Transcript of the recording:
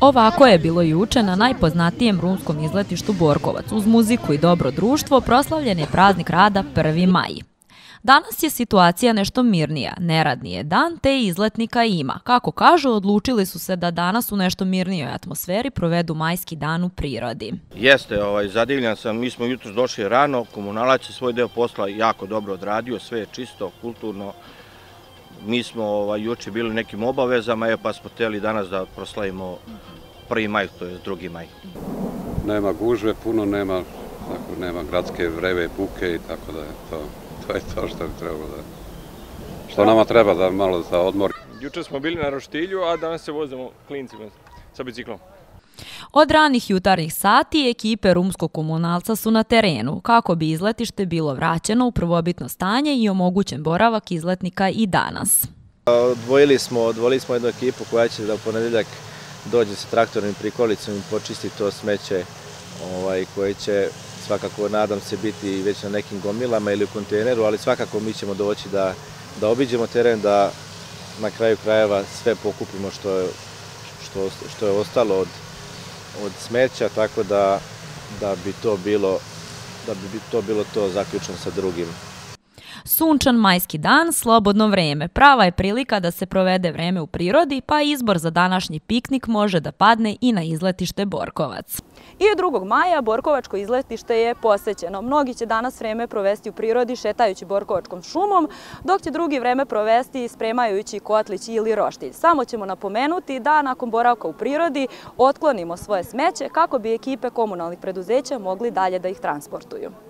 Ovako je bilo juče na najpoznatijem rumskom izletištu Borkovac. Uz muziku i dobro društvo proslavljen je praznik rada 1. maj. Danas je situacija nešto mirnija, neradni je dan, te izletnika ima. Kako kažu, odlučili su se da danas u nešto mirnijoj atmosferi provedu majski dan u prirodi. Jeste, zadivljan sam, mi smo jutros došli rano, komunalac je svoj deo posla jako dobro odradio, sve je čisto, kulturno. Mi smo juče bili nekim obavezama, pa smo htjeli danas da proslavimo 1. maj, to je 2. maj. Nema gužve, puno nema gradske vreve, buke i tako da je to. To je to što bi trebalo da... Što nama treba da malo za odmor. Juče smo bili na roštilju, a danas se vozimo klincima sa biciklom. Od ranih jutarnjih sati ekipe rumskog komunalca su na terenu, kako bi izletište bilo vraćeno u prvobitno stanje i omogućen boravak izletnika i danas. Odvojili smo jednu ekipu koja će da u ponedeljak dođe sa traktornim prikolicom i počisti to smeće koje će svakako, nadam se, biti već na nekim gomilama ili u kontejneru, ali svakako mi ćemo doći da obiđemo teren, da na kraju krajeva sve pokupimo što je ostalo od smeća, tako da bi to bilo to zaključno sa drugim. Sunčan majski dan, slobodno vreme. Prava je prilika da se provede vreme u prirodi, pa izbor za današnji piknik može da padne i na izletište Borkovac. I 2. maja Borkovačko izletište je posećeno. Mnogi će danas vreme provesti u prirodi šetajući Borkovačkom šumom, dok će drugi vreme provesti spremajući kotlić ili roštilj. Samo ćemo napomenuti da nakon boravka u prirodi otklonimo svoje smeće kako bi ekipe komunalnih preduzeća mogli dalje da ih transportuju.